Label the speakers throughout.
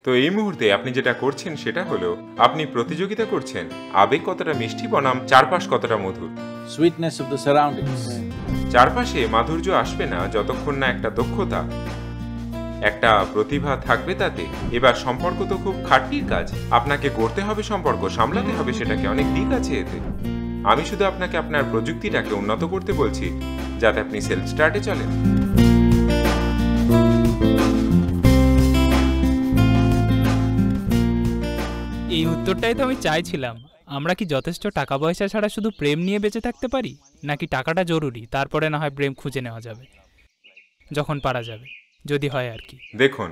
Speaker 1: তো এই মুহূর্তে আপনি যেটা করছেন সেটা হলো আপনি প্রতিযোগিতা করছেন আবেগ কতটা মিষ্টি বনাম চারপাশ কতটা মধুর।
Speaker 2: Sweetness of the surroundings.
Speaker 1: চারপাশে মাধুর্য আসবে না যতক্ষণ না একটা দক্ষতা, একটা প্রতিভা থাকবে তাতে। এবার সম্পর্ক তো খুব খাটনির কাজ, আপনাকে করতে হবে, সম্পর্ক সামলাতে হবে, সেটাকে অনেক দিক আছে এতে। আমি শুধু আপনাকে আপনার প্রযুক্তিটাকে উন্নত করতে বলছি যাতে আপনি সেলফ স্টার্টে চলেন।
Speaker 3: এই উত্তরটাই তো আমি চাইছিলাম। আমরা কি যথেষ্ট টাকা পয়সা ছাড়া শুধু প্রেম নিয়ে বেঁচে থাকতে পারি, নাকি টাকাটা জরুরি, তারপরে না হয় প্রেম খুঁজে নেওয়া যাবে যখন পারা যাবে, যদি হয় আর কি।
Speaker 1: দেখুন,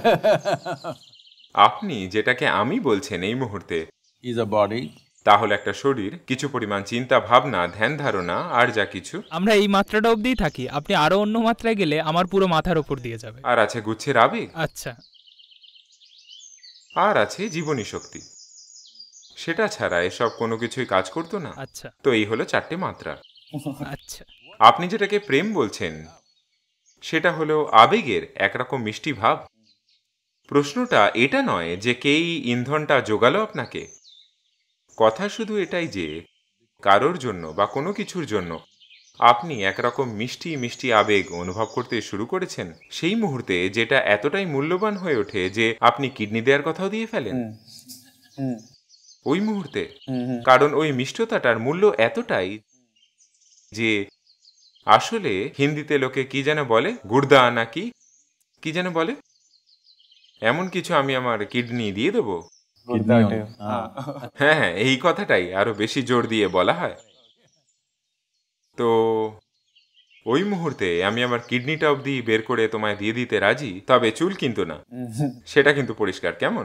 Speaker 1: আপনি যেটাকে আমি বলছেন এই মুহূর্তে
Speaker 2: Is a body.
Speaker 1: তাহলে একটা শরীর, কিছু পরিমাণ চিন্তা ভাবনা, ধ্যান ধারণা আর যা কিছু।
Speaker 3: আমরা এই মাত্রাটা অবধিই থাকি, আপনি আরো অন্য মাত্রায় গেলে আমার পুরো মাথার ওপর দিয়ে যাবে।
Speaker 1: আর আছে গুচ্ছের আবেগ।
Speaker 3: আচ্ছা।
Speaker 1: আর আছে জীবনী শক্তি। সেটা ছাড়া এসব কোনো কিছুই কাজ করতো না।
Speaker 3: আচ্ছা।
Speaker 1: তো এই হলো চারটে মাত্রা।
Speaker 3: আচ্ছা।
Speaker 1: আপনি যেটাকে প্রেম বলছেন সেটা হলো আবেগের একরকম মিষ্টি ভাব। প্রশ্নটা এটা নয় যে কেই ইন্ধনটা জোগালো আপনাকে, কথা শুধু এটাই যে কারোর জন্য বা কোনো কিছুর জন্য আপনি একরকম মিষ্টি মিষ্টি আবেগ অনুভব করতে শুরু করেছেন সেই মুহূর্তে, যেটা এতটাই মূল্যবান হয়ে ওঠে যে আপনি কিডনি দেওয়ার কথাও দিয়ে ফেলেন ওই মুহূর্তে। কারণ ওই মিষ্টতাটার মূল্য এতটাই যে আসলে হিন্দিতে লোকে কি যেন বলে, গুর্দা নাকি কি যেন বলে, এমন কিছু আমি আমার কিডনি দিয়ে দেবো। হ্যাঁ হ্যাঁ, এই কথাটাই আরো বেশি জোর দিয়ে বলা হয়। তো ওই মুহূর্তে আমি আমার কিডনিটা অবধি বের করে তোমায় দিয়ে দিতে রাজি, তবে চুল কিন্তু না, সেটা কিন্তু পরিষ্কার, কেমন?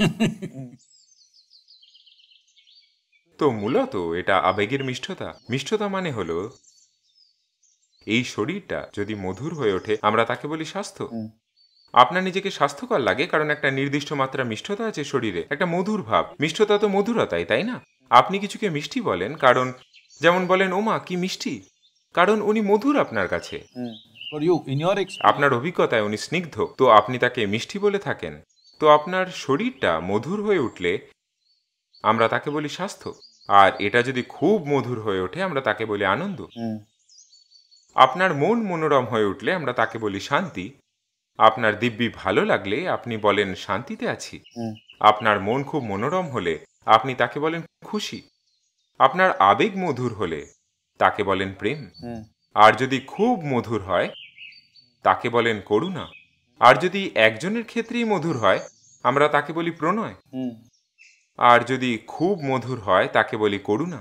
Speaker 1: তো মূলত এটা আবেগের মিষ্টতা। মিষ্টতা মানে হলো এই শরীরটা যদি মধুর হয়ে ওঠে আমরা তাকে বলি স্বাস্থ্য। আপনার নিজেকে স্বাস্থ্যকর লাগে কারণ একটা নির্দিষ্ট মাত্রা মিষ্টতা আছে শরীরে, একটা মধুর ভাব। মিষ্টতা তো মধুরতাই, তাই না? আপনি কিছুকে মিষ্টি বলেন কারণ, যেমন বলেন ওমা কি মিষ্টি, কারণ উনি মধুর আপনার কাছে। আপনার অভিজ্ঞতায় উনি স্নিগ্ধ, তো আপনি তাকে মিষ্টি বলে থাকেন। তো আপনার শরীরটা মধুর হয়ে উঠলে আমরা তাকে বলি স্বাস্থ্য। আর এটা যদি খুব মধুর হয়ে ওঠে আমরা তাকে বলি আনন্দ। আপনার মন মনোরম হয়ে উঠলে আমরা তাকে বলি শান্তি। আপনার দিব্যি ভালো লাগলে আপনি বলেন শান্তিতে আছি। আপনার মন খুব মনোরম হলে আপনি তাকে বলেন খুশি। আপনার আবেগ মধুর হলে তাকে বলেন প্রেম। আর যদি খুব মধুর হয় তাকে বলেন করুণা। আর যদি একজনের ক্ষেত্রেই মধুর হয় আমরা তাকে বলি প্রণয়। আর যদি খুব মধুর হয় তাকে বলি করুণা।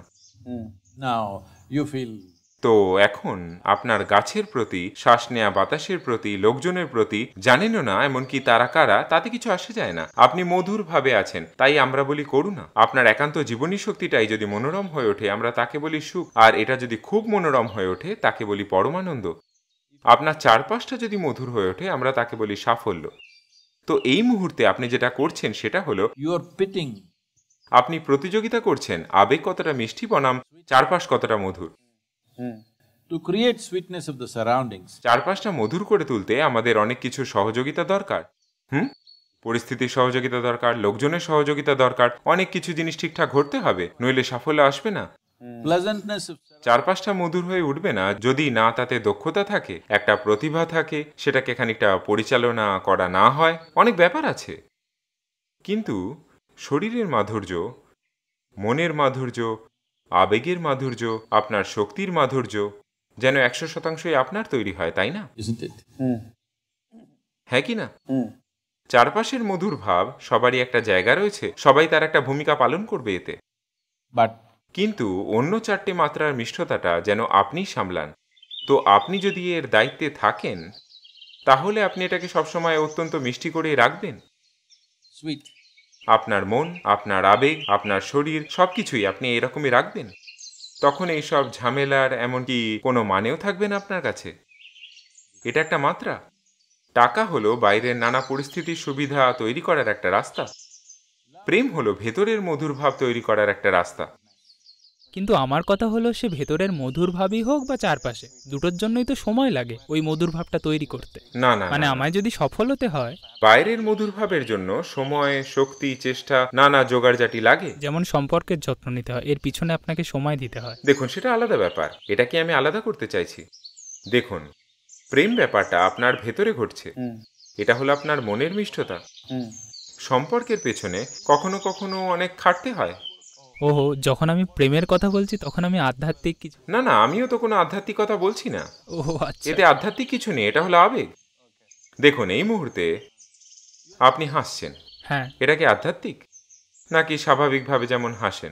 Speaker 1: তো এখন আপনার গাছের প্রতি, শ্বাস নেয়া বাতাসের প্রতি, লোকজনের প্রতি, জানেনও না এমনকি তারা কারা, তাতে কিছু আসে যায় না। আপনি মধুর ভাবে আছেন, তাই আমরা বলি করুণা। আপনার একান্ত জীবনী শক্তিটাই যদি মনোরম হয়ে ওঠে আমরা তাকে বলি সুখ। আর এটা যদি খুব মনোরম হয়ে ওঠে তাকে বলি পরমানন্দ। আপনার চারপাশটা যদি মধুর হয়ে ওঠে আমরা তাকে বলি সাফল্য। তো এই মুহূর্তে আপনি যেটা করছেন সেটা হলো আপনি প্রতিযোগিতা করছেন আবেগ কতটা মিষ্টি বনাম চারপাশ কতটা মধুর।
Speaker 2: To create sweetness of the surroundings,
Speaker 1: চারপাশটা মধুর করে তুলতে আমাদের অনেক কিছু সহযোগিতা দরকার। পরিস্থিতির সহযোগিতা দরকার, লোকজনের সহযোগিতা দরকার, অনেক কিছু জিনিস ঠিকঠাক ঘটতে হবে, নইলে সাফল্য আসবে না। চারপাশটা মধুর হয়ে উঠবে না যদি না তাতে দক্ষতা থাকে, একটা প্রতিভা থাকে, সেটাকে খানিকটা পরিচালনা করা না হয়। অনেক ব্যাপার আছে, কিন্তু শরীরের মাধুর্য, মনের মাধুর্য, আবেগের মাধুর্য, আপনার শক্তির মাধুর্য যেন 100% আপনার তৈরি হয়, তাই না? হ্যাঁ কি না? চারপাশের মধুর ভাব সবারই একটা জায়গা রয়েছে, সবাই তার একটা ভূমিকা পালন করবে এতে। কিন্তু অন্য চারটে মাত্রার মিষ্টতাটা যেন আপনি সামলান। তো আপনি যদি এর দায়িত্বে থাকেন তাহলে আপনি এটাকে সবসময় অত্যন্ত মিষ্টি করে রাখবেন। আপনার মন, আপনার আবেগ, আপনার শরীর সবকিছুই আপনি এরকমই রাখবেন। তখন এইসব ঝামেলার এমনকি কোনো মানেও থাকবে না আপনার কাছে। এটা একটা মাত্রা। টাকা হলো বাইরের নানা পরিস্থিতির সুবিধা তৈরি করার একটা রাস্তা। প্রেম হলো ভেতরের মধুর ভাব তৈরি করার একটা রাস্তা।
Speaker 3: কিন্তু আমার কথা হলো সে ভেতরের মধুর ভাবই হোক বা চারপাশে, দুটোর জন্যই তো সময় লাগে ওই মধুর ভাবটা তৈরি করতে।
Speaker 1: না না
Speaker 3: মানে
Speaker 1: না, না।
Speaker 3: আমায় যদি সফল হতে হয়,
Speaker 1: বাইরের মধুর ভাবের জন্য সময়, শক্তি, চেষ্টা, নানা জোগাড়জাটি লাগে।
Speaker 3: যেমন সম্পর্কের যত্ন নিতে হয়, এর পিছনে আপনাকে সময় দিতে হয়।
Speaker 1: দেখুন, সেটা আলাদা ব্যাপার, এটা কি আমি আলাদা করতে চাইছি? দেখুন, প্রেম ব্যাপারটা আপনার ভেতরে ঘটছে, এটা হলো আপনার মনের মিষ্টতা। সম্পর্কের পেছনে কখনো কখনো অনেক খাটতে হয়।
Speaker 3: ওহো, যখন আমি প্রেমের কথা বলছি তখন আমি আধ্যাত্মিক কিছু।
Speaker 1: না না, আমিও তো কোনো আধ্যাত্মিকতা বলছি না,
Speaker 3: ওহো আচ্ছা।
Speaker 1: এতে আধ্যাত্মিক কিছু নেই, এটা হলো আবেগ। দেখুন, এই মুহূর্তে আপনি হাসছেন,
Speaker 3: হ্যাঁ,
Speaker 1: এটা কি আধ্যাত্মিক, নাকি স্বাভাবিকভাবে যেমন হাসেন?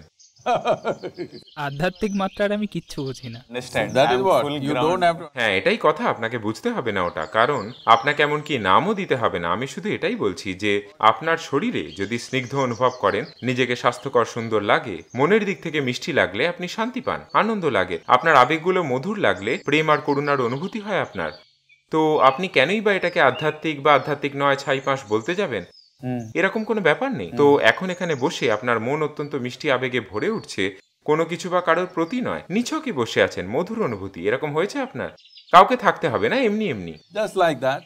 Speaker 3: আধ্যাত্মিক মাত্রার আমি কিচ্ছু বুঝি না।
Speaker 2: Understand? That is what you don't have to.
Speaker 1: হ্যাঁ, এটাই কথা, আপনাকে বুঝতে হবে না ওটা, কারণ আপনাকে এমনকি নামও দিতে হবে না। আমি শুধু এটাই বলছি যে আপনার শরীরে যদি স্নিগ্ধ অনুভব করেন, নিজেকে স্বাস্থ্যকর সুন্দর লাগে, মনের দিক থেকে মিষ্টি লাগলে আপনি শান্তি পান, আনন্দ লাগে, আপনার আবেগগুলো মধুর লাগলে প্রেম আর করুণার অনুভূতি হয় আপনার, তো আপনি কেনই বা এটাকে আধ্যাত্মিক বা আধ্যাত্মিক নয় ছাইপাঁশ বলতে যাবেন? এরকম কোনো ব্যাপার নেই। তো এখন এখানে বসে আপনার মন অত্যন্ত মিষ্টি আবেগে ভরে উঠছে, কোনো কিছু বা কারোর প্রতি নয়, নিছকই বসে আছেন, মধুর অনুভূতি এরকম হয়েছে আপনার। কাউকে থাকতে হবে না, এমনি এমনি।
Speaker 2: Just like that.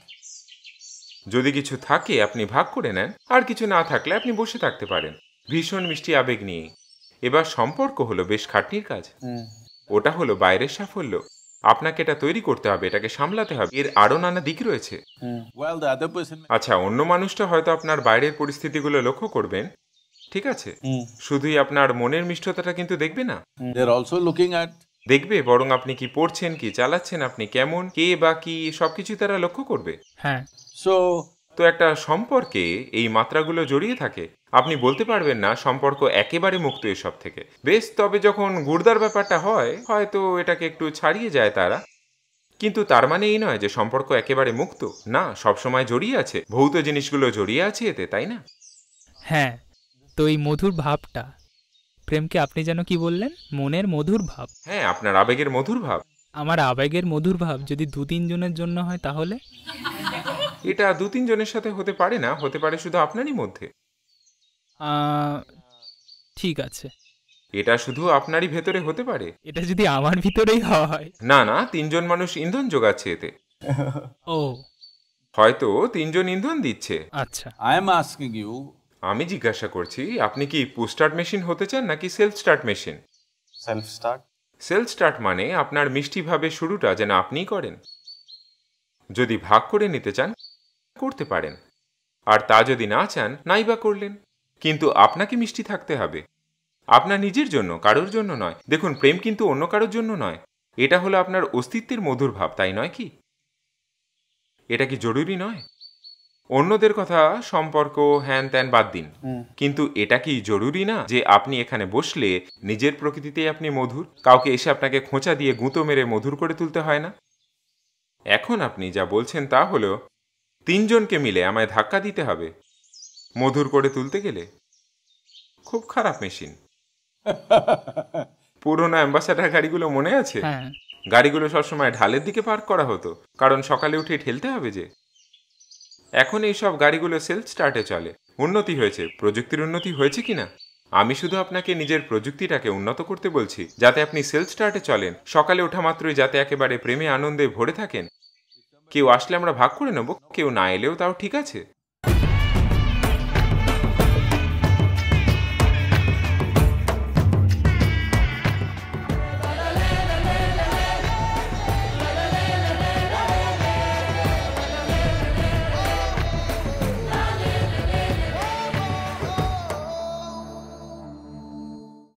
Speaker 1: যদি কিছু থাকে আপনি ভাগ করে নেন, আর কিছু না থাকলে আপনি বসে থাকতে পারেন ভীষণ মিষ্টি আবেগ নিয়ে। এবার সম্পর্ক হলো বেশ খাটনির কাজ, ওটা হলো বাইরের সাফল্য, আপনাকে এটা তৈরি করতে হবে, এটাকে সামলাতে হবে, এর আরো নানা দিক রয়েছে।
Speaker 2: Well, the other person.
Speaker 1: আচ্ছা, অন্য মানুষটা হয়তো আপনার বাইরের পরিস্থিতিগুলো লক্ষ্য করবেন, ঠিক আছে, শুধুই আপনার মনের মিষ্টতাটা কিন্তু দেখবে না।
Speaker 2: They're also looking at.
Speaker 1: দেখবে বরং আপনি কি পড়ছেন, কি চালাচ্ছেন, আপনি কেমন, কে বা কি, সবকিছু তারা লক্ষ্য করবে।
Speaker 3: হ্যাঁ,
Speaker 2: So,
Speaker 1: তো একটা সম্পর্কে এই মাত্রাগুলো জড়িয়ে থাকে, আপনি বলতে পারবেন না সম্পর্ক একেবারে মুক্ত এসব থেকে। বেশ, তবে যখন গুর্দার ব্যাপারটা হয় হয়তো এটাকে একটু ছাড়িয়ে যায় তারা, কিন্তু তার মানে এই নয় যে সম্পর্ক একেবারে মুক্ত না, সবসময় জড়িয়ে আছে, ভৌত জিনিসগুলো জড়িয়ে আছে এতে, তাই না?
Speaker 3: হ্যাঁ। তো এই মধুর ভাবটা, প্রেমকে আপনি যেন কি বললেন, মনের মধুর ভাব।
Speaker 1: হ্যাঁ, আপনার আবেগের মধুর ভাব।
Speaker 3: আমার আবেগের মধুর ভাব যদি 2-3 জনের জন্য হয় তাহলে?
Speaker 1: এটা 2-3 জনের সাথে হতে পারে না, হতে পারে শুধু আপনারই মধ্যে।
Speaker 3: ঠিক আছে,
Speaker 1: এটা শুধু আপনারই ভেতরে হতে পারে।
Speaker 3: এটা যদি আমার ভিতরেই হয়।
Speaker 1: না না, 3 জন মানুষ ইন্ধন যোগাচ্ছে এতে,
Speaker 3: ও
Speaker 1: হয়তো 3 জন ইন্ধন দিচ্ছে।
Speaker 3: আচ্ছা,
Speaker 2: I am asking you,
Speaker 1: আমি জিজ্ঞাসা করছি, আপনি কি পুশ স্টার্ট মেশিন হতে চান নাকি self start machine?
Speaker 4: Self start.
Speaker 1: Self start মানে আপনার মিষ্টিভাবে শুরুটা যেন আপনিই করেন। যদি ভাগ করে নিতে চান করতে পারেন, আর তা যদি না চান নাই বা করলেন, কিন্তু আপনাকে মিষ্টি থাকতে হবে, আপনার নিজের জন্য, কারোর জন্য নয়। দেখুন, প্রেম কিন্তু অন্য কারোর জন্য নয়, এটা হলো আপনার অস্তিত্বের মধুর ভাব, তাই নয় কি? এটা কি জরুরি নয়? অন্যদের কথা, সম্পর্ক, হ্যান ত্যান বাদ দিন, কিন্তু এটা কি জরুরি না যে আপনি এখানে বসলে নিজের প্রকৃতিতেই আপনি মধুর, কাউকে এসে আপনাকে খোঁচা দিয়ে গুঁতো মেরে মধুর করে তুলতে হয় না? এখন আপনি যা বলছেন তা হলো 3 জনকে মিলে আমায় ধাক্কা দিতে হবে মধুর করে তুলতে গেলে। খুব খারাপ মেশিন। পুরোনো অ্যাম্বাসাডার গাড়িগুলো মনে আছে?
Speaker 3: হ্যাঁ,
Speaker 1: গাড়িগুলো সবসময় ঢালের দিকে পার্ক করা হতো, কারণ সকালে উঠে ঠেলতে হবে যে। এখন এই সব গাড়িগুলো সেলফ স্টার্টে চলে। উন্নতি হয়েছে, প্রযুক্তির উন্নতি হয়েছে কিনা? আমি শুধু আপনাকে নিজের প্রযুক্তিটাকে উন্নত করতে বলছি, যাতে আপনি সেলফ স্টার্টে চলেন, সকালে ওঠা মাত্রই যাতে একেবারে প্রেমে আনন্দে ভরে থাকেন। কেউ আসলে আমরা ভাগ করে নেব, কেউ না এলেও তাও ঠিক আছে।